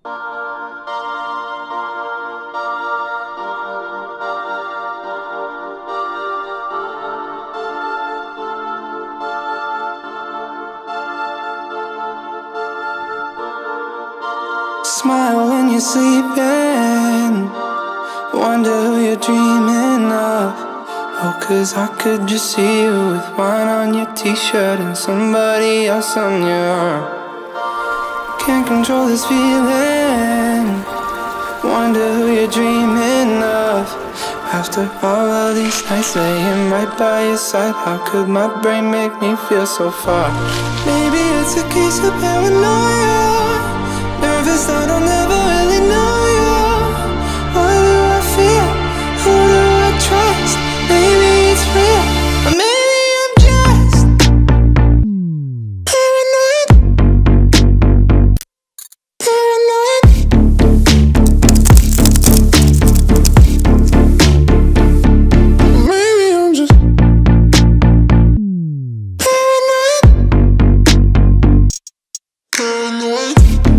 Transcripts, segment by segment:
Smile when you're sleeping, wonder who you're dreaming of. Oh, 'cause I could just see you with wine on your t-shirt and somebody else on your arm. Can't control this feeling, wonder who you're dreaming of. After all of these nights laying right by your side, how could my brain make me feel so far? Maybe it's a case of paranoia, nervous that I'll never really know you. What do I feel? Who do I trust? Maybe it's real, or maybe I'm just paranoid. Paranoid. Maybe I'm just paranoid. Paranoid.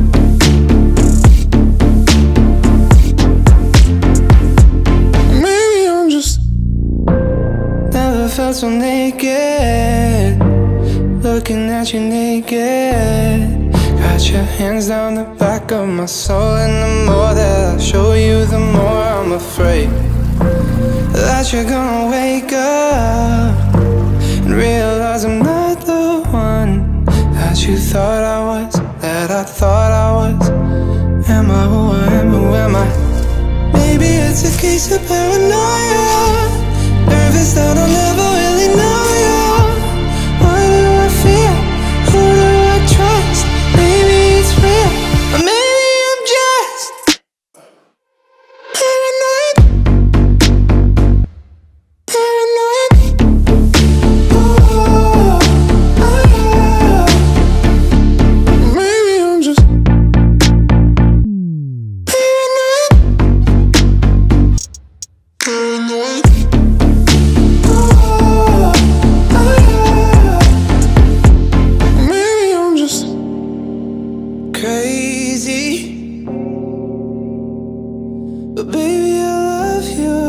Felt so naked, looking at you naked. Got your hands down the back of my soul, and the more that I show you, the more I'm afraid that you're gonna wake up and realize I'm not the one that you thought I was, that I thought I was. Am I who I am, who am I? Maybe it's a case of paranoia, nervous that I'll never really know you. What do I feel? Who do I trust? Maybe it's real, or maybe I'm just paranoid. Paranoid. Oh, oh. Maybe I'm just paranoid. Paranoid. Crazy, but baby I love you.